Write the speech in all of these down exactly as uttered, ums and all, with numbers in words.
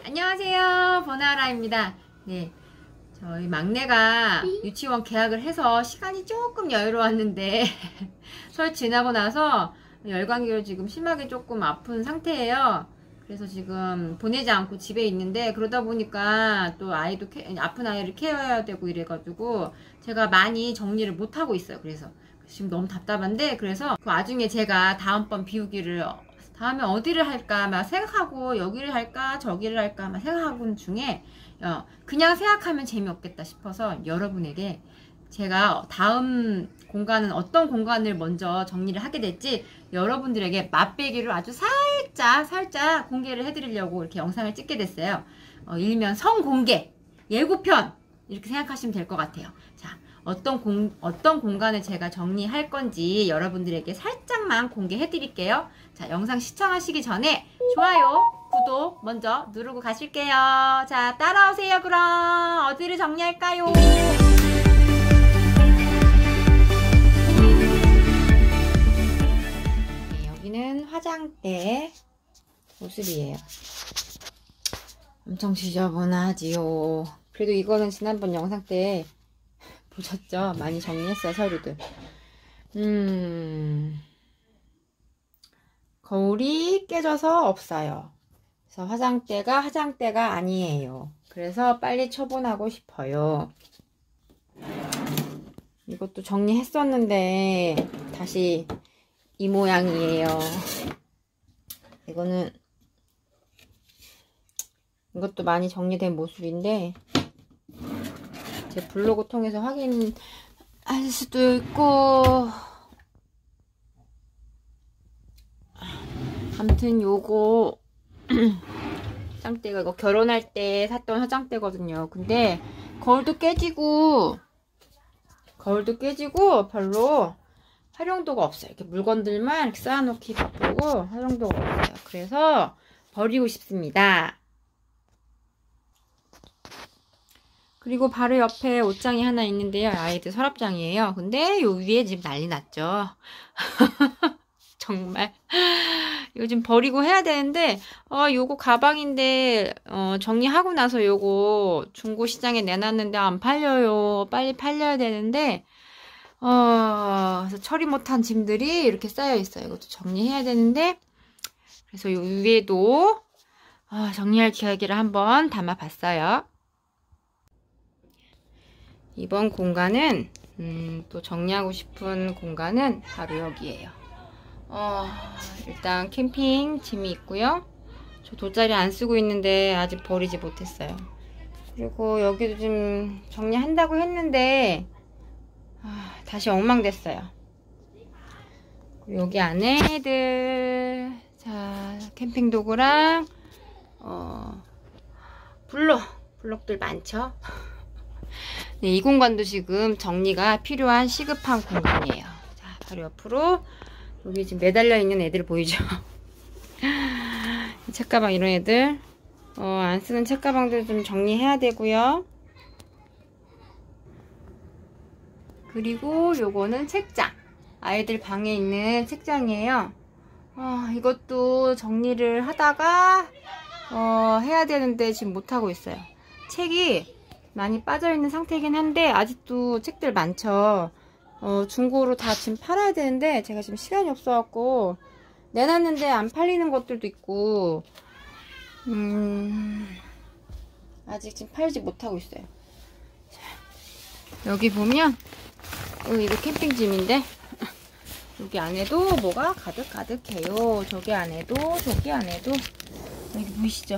안녕하세요, 버나라입니다. 네, 저희 막내가 유치원 개학을 해서 시간이 조금 여유로웠는데 설 지나고 나서 열감기로 지금 심하게 조금 아픈 상태예요. 그래서 지금 보내지 않고 집에 있는데, 그러다 보니까 또 아이도 케, 아픈 아이를 케어해야 되고 이래가지고 제가 많이 정리를 못하고 있어요. 그래서 지금 너무 답답한데, 그래서 그 와중에 제가 다음번 비우기를 다음에 어디를 할까 막 생각하고, 여기를 할까 저기를 할까 막 생각하는 중에 어, 그냥 생각하면 재미없겠다 싶어서 여러분에게 제가 다음 공간은 어떤 공간을 먼저 정리를 하게 될지 여러분들에게 맛배기를 아주 살짝 살짝 공개를 해드리려고 이렇게 영상을 찍게 됐어요. 어, 일명 성공개 예고편 이렇게 생각하시면 될 것 같아요. 자, 어떤 공, 어떤 공간을 제가 정리할 건지 여러분들에게 살짝만 공개해 드릴게요. 자, 영상 시청하시기 전에 좋아요, 구독 먼저 누르고 가실게요. 자, 따라오세요. 그럼 어디를 정리할까요? 네, 여기는 화장대 모습이에요. 엄청 지저분하지요. 그래도 이거는 지난번 영상 때 보셨죠? 많이 정리했어요, 서류들. 음, 거울이 깨져서 없어요. 그래서 화장대가 화장대가 아니에요. 그래서 빨리 처분하고 싶어요. 이것도 정리했었는데 다시 이 모양이에요. 이거는 이것도 많이 정리된 모습인데 제 블로그 통해서 확인할 수도 있고, 아무튼 요거 화장대가 이거 결혼할 때 샀던 화장대거든요. 근데 거울도 깨지고 거울도 깨지고 별로 활용도가 없어요. 이렇게 물건들만 이렇게 쌓아놓기 바쁘고 활용도가 없어요. 그래서 버리고 싶습니다. 그리고 바로 옆에 옷장이 하나 있는데요. 아이들 서랍장이에요. 근데 요 위에 지금 난리 났죠. 정말 요즘 버리고 해야 되는데, 어 요거 가방인데 어 정리하고 나서 요거 중고시장에 내놨는데 안 팔려요. 빨리 팔려야 되는데 어 그래서 처리 못한 짐들이 이렇게 쌓여 있어요. 이것도 정리해야 되는데, 그래서 요 위에도 어, 정리할 기회를 한번 담아봤어요. 이번 공간은 음, 또 정리하고 싶은 공간은 바로 여기에요. 어, 일단 캠핑 짐이 있고요. 저 돗자리 안 쓰고 있는데 아직 버리지 못했어요. 그리고 여기도 좀 정리한다고 했는데 아, 다시 엉망됐어요. 여기 안에 애들, 자, 캠핑 도구랑 어, 블록, 블록들 많죠? 네, 이 공간도 지금 정리가 필요한 시급한 공간이에요. 자, 바로 옆으로 여기 지금 매달려 있는 애들 보이죠? 책가방 이런 애들, 어, 안 쓰는 책가방들 좀 정리해야 되고요. 그리고 요거는 책장, 아이들 방에 있는 책장이에요. 어, 이것도 정리를 하다가 어, 해야 되는데 지금 못하고 있어요. 책이 많이 빠져있는 상태이긴 한데 아직도 책들 많죠. 어, 중고로 다 지금 팔아야 되는데 제가 지금 시간이 없어갖고 내놨는데 안 팔리는 것들도 있고, 음, 아직 지금 팔지 못하고 있어요. 자, 여기 보면 어, 이거 캠핑짐인데 여기 안에도 뭐가 가득 가득해요. 저기 안에도 저기 안에도. 여기 보이시죠?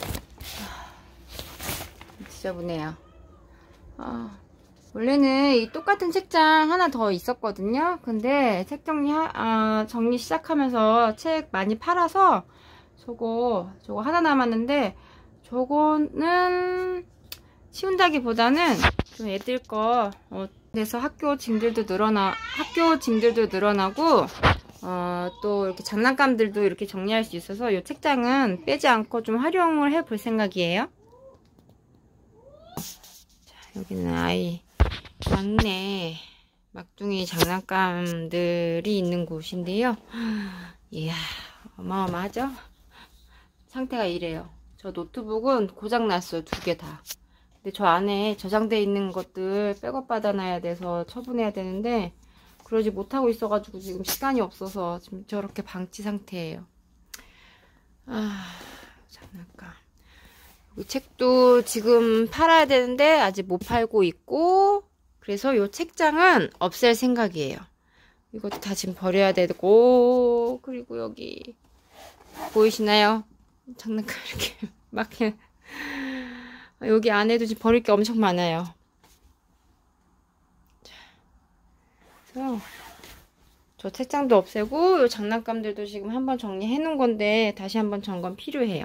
지저분해요. 아, 원래는 이 똑같은 책장 하나 더 있었거든요. 근데 책 정리, 하, 아, 정리 시작하면서 책 많이 팔아서 저거, 저거 하나 남았는데, 저거는 치운다기보다는 좀 애들 거, 어, 그래서 학교 짐들도 늘어나, 학교 짐들도 늘어나고, 어, 또 이렇게 장난감들도 이렇게 정리할 수 있어서 이 책장은 빼지 않고 좀 활용을 해 볼 생각이에요. 자, 여기는 아이 막내 막둥이 장난감들이 있는 곳인데요. 이야, 어마어마하죠? 상태가 이래요. 저 노트북은 고장났어요. 두 개 다. 근데 저 안에 저장돼 있는 것들 백업 받아놔야 돼서 처분해야 되는데 그러지 못하고 있어가지고 지금 시간이 없어서 지금 저렇게 방치 상태예요. 아, 장난감. 이 책도 지금 팔아야 되는데 아직 못 팔고 있고, 그래서 이 책장은 없앨 생각이에요. 이것도 다 지금 버려야 되고, 그리고 여기 보이시나요? 장난감 이렇게 막 여기 안에도 지금 버릴 게 엄청 많아요. 그래서 저 책장도 없애고 이 장난감들도 지금 한번 정리해 놓은 건데 다시 한번 점검 필요해요.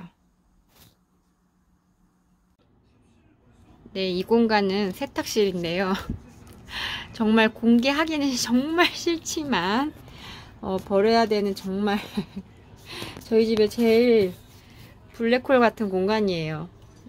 네, 이 공간은 세탁실인데요. 정말 공개하기는 정말 싫지만 어, 버려야 되는 정말 저희 집에 제일 블랙홀 같은 공간이에요.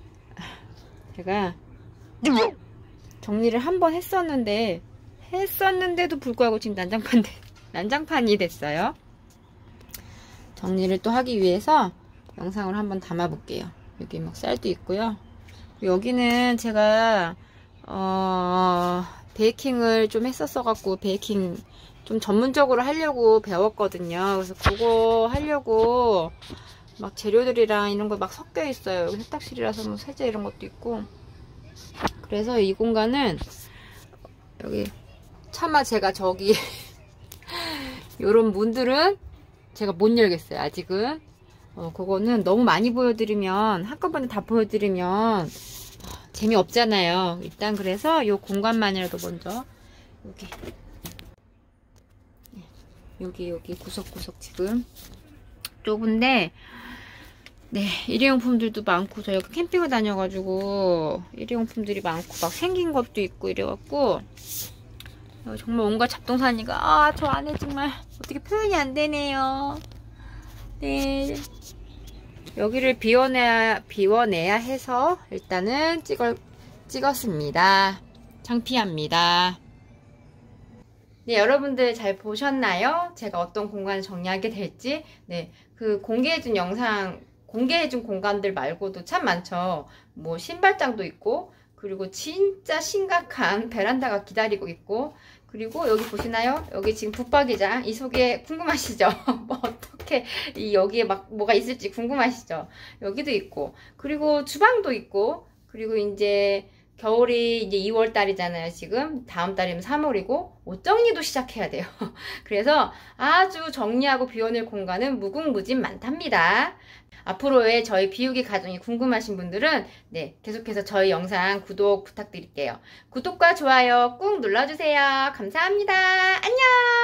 제가 정리를 한번 했었는데 했었는데도 불구하고 지금 난장판, 난장판이 됐어요. 정리를 또 하기 위해서 영상을 한번 담아 볼게요. 여기 막 쌀도 있고요. 여기는 제가 어, 베이킹을 좀 했었어 갖고 베이킹 좀 전문적으로 하려고 배웠거든요. 그래서 그거 하려고 막 재료들이랑 이런 거 막 섞여 있어요. 여기 세탁실이라서 뭐 세제 이런 것도 있고. 그래서 이 공간은 여기 차마 제가 저기 요런 문들은 제가 못 열겠어요. 아직은. 어, 그거는 너무 많이 보여드리면 한꺼번에 다 보여드리면 재미없잖아요. 일단 그래서 요 공간만이라도 먼저 여기 여기 여기 구석구석 지금 좁은데 네, 일회용품들도 많고 저 여기 캠핑을 다녀가지고 일회용품들이 많고 막 생긴 것도 있고 이래갖고 정말 온갖 잡동사니까 아, 저 안에 정말 어떻게 표현이 안 되네요. 네, 여기를 비워내야 비워내야 해서 일단은 찍어 찍었습니다. 창피합니다. 네, 여러분들 잘 보셨나요? 제가 어떤 공간을 정리하게 될지. 네, 그 공개해준 영상, 공개해준 공간들 말고도 참 많죠. 뭐 신발장도 있고, 그리고 진짜 심각한 베란다가 기다리고 있고, 그리고 여기 보시나요? 여기 지금 붙박이장, 이 속에 궁금하시죠? 뭐 어떻게 이 여기에 막 뭐가 있을지 궁금하시죠? 여기도 있고, 그리고 주방도 있고, 그리고 이제 겨울이 이제 이월 달이잖아요. 지금 다음 달이면 삼월이고 옷 정리도 시작해야 돼요. 그래서 아주 정리하고 비워낼 공간은 무궁무진 많답니다. 앞으로의 저희 비우기 과정이 궁금하신 분들은 네, 계속해서 저희 영상 구독 부탁드릴게요. 구독과 좋아요 꾹 눌러주세요. 감사합니다. 안녕.